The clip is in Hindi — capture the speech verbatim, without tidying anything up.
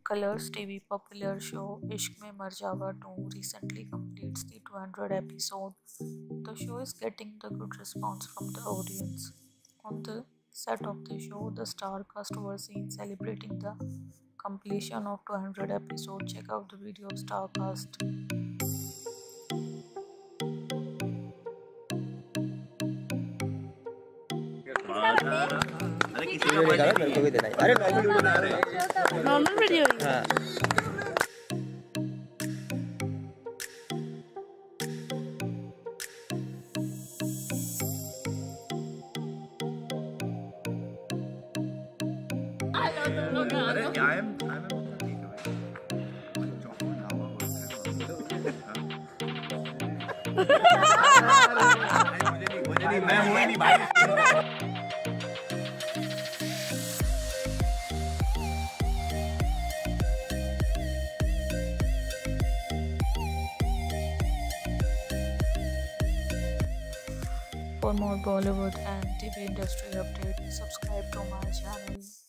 Colors T V popular show Ishq Mein Mar Jawa two recently completes the two hundred episode. The show is getting the good response from the audience. On the set of the show, the star cast were seen celebrating the completion of two hundred episodes. Check out the video of star cast. अरे किसी वीडियो निकालो मेरे को भी देना है। अरे नॉर्मल वीडियो बना रहे हैं। नॉर्मल वीडियो हाँ अरे क्या है मुझे नहीं मैं हुआ नहीं भाई For more Bollywood and T V industry updates, subscribe to my channel.